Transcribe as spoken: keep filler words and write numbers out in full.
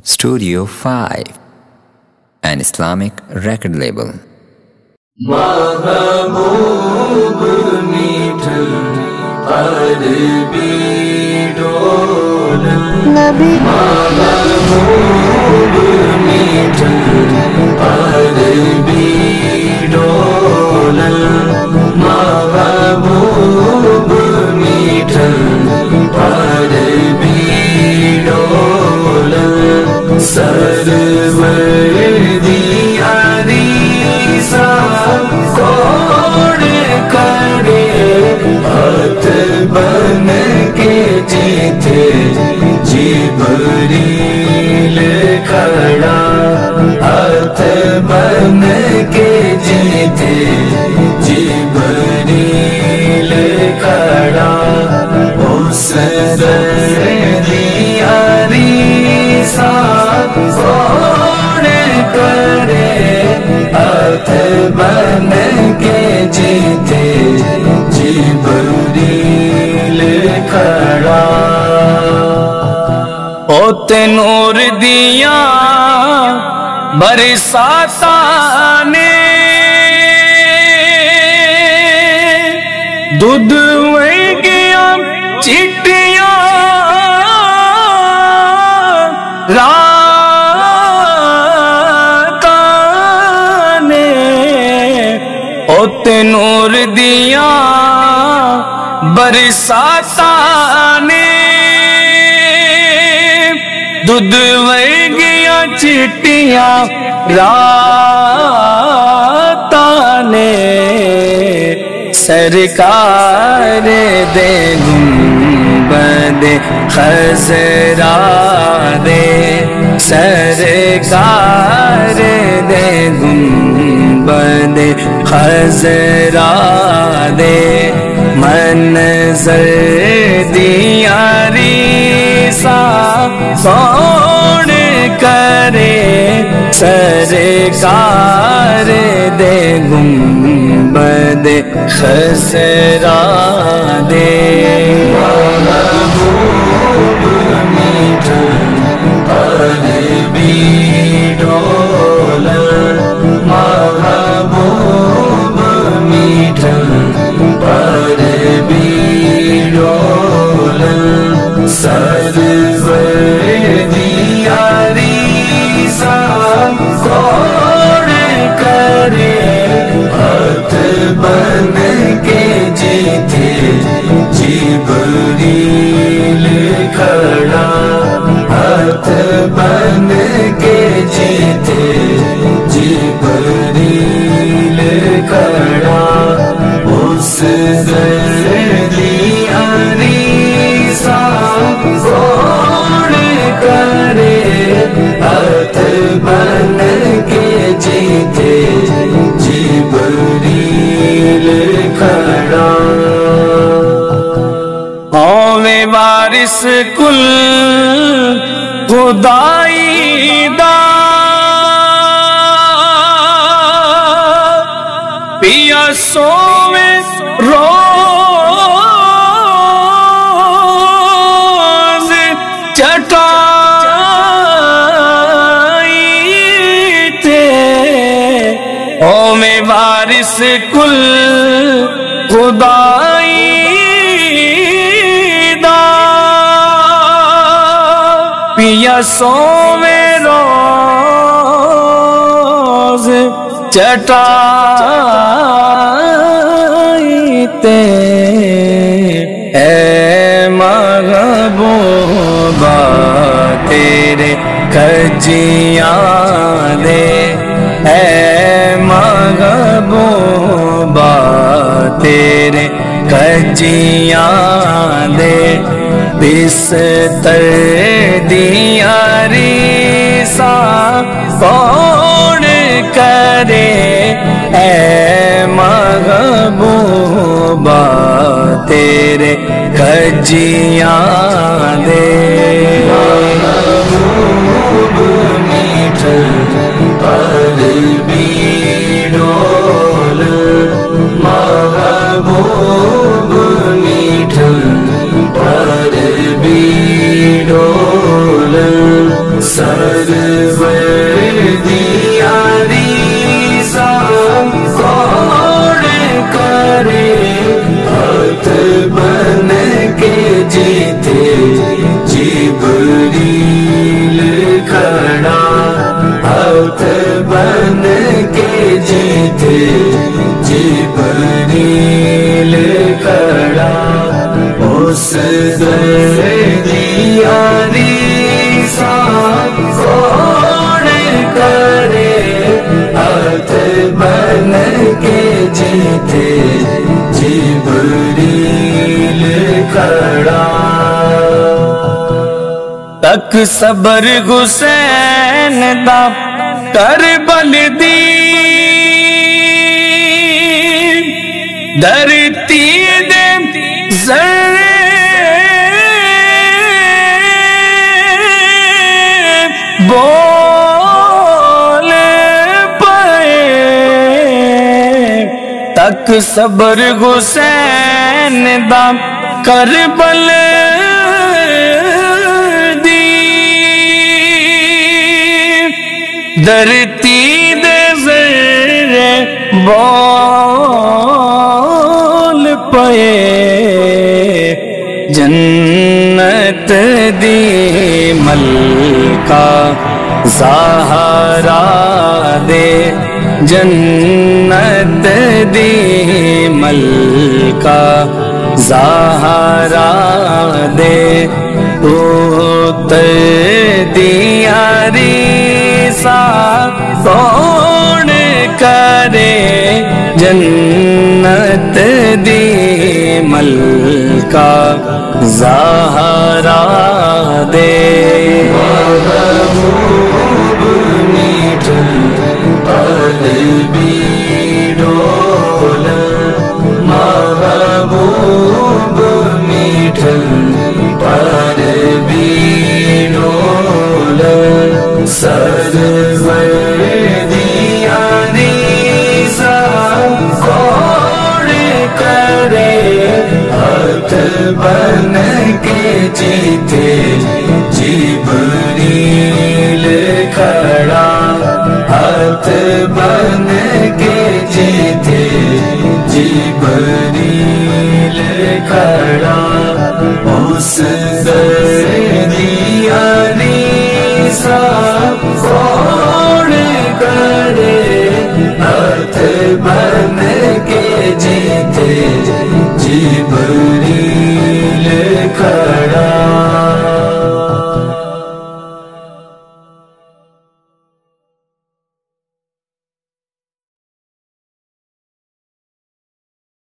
Studio five, an Islamic record label. محبوب میٹھل عربی ڈولن محبوب میٹھل عربی ڈولن محبوب میٹھل عربی ڈولن سرور دیاری سا کوڑ کرے ہاتھ بن کے جیتے جبریل کھڑا ہاتھ بن کے جیتے جبریل کھڑا اس دیاری سا کوڑ کرے ہاتھ بن کے جیتے جبریل کھڑا اوتے نور دیا برساتا نے دودھ ہوئے گیا چٹیاں اوتے نور دیا برساتا نے دودھ ورگیاں چٹیاں راتا نے سرکار دے گنبد خضرا دے سرکار دے گنبد خضرا دے منظر دیاری سا کون کرے سرکار دے گنبد خضرا دے محبوب میٹھل عربی ڈولن محبوب میٹھل عربی ڈولن سرور دیاری سا کوڑ کرے ہاتھ بن کے جیتے جبریل کھڑا ہاتھ بن کے جیتے جبریل کھڑا اس دیاری سا کوڑ کرے ہاتھ بن کے جیتے جبریل کھڑا ہوے وارث کل خدائی دا پیا سوے روز چٹائی تے ہوے وارث کل خدائی پیا سوے روز چٹائی تے اے محبوبہ تیرے کجیاں دے اے محبوبہ تیرے کجیاں دے بستر دیاری سا کون کرے اے محبوبہ تیرے کجیاں دے محبوب میٹھل عربی ڈولن محبوب میٹھل عربی ڈولن سرور دیاری سا کوڑ کرے ہاتھ بن کے جیتے جبریل کھڑا ہاتھ بن کے جیتے جبریل کھڑا اس در دیاری سا کوڑ کرے ہاتھ بن کے جیتے جبریل کھڑا تک صبر حسین دا کربل دی دھرتی دے ذرے بول پائے تک صبر حسین دا کربل دھرتی دے ذرے بول پئے جنت دی ملکہ زہرا دے جنت دی ملکہ زہرا دے پوتر دیاری سا کون کرے جنت دی ملکہ زہرا دے محبوب میٹھن قلبی ڈولا محبوب میٹھن قلبی ڈولا سرور دیاری سا کوڑ کرے ہاتھ بن کے جیتے جبریل کھڑا ہاتھ بن کے جیتے جبریل کھڑا اس در دیاری سا کوڑ کرے ہاتھ بن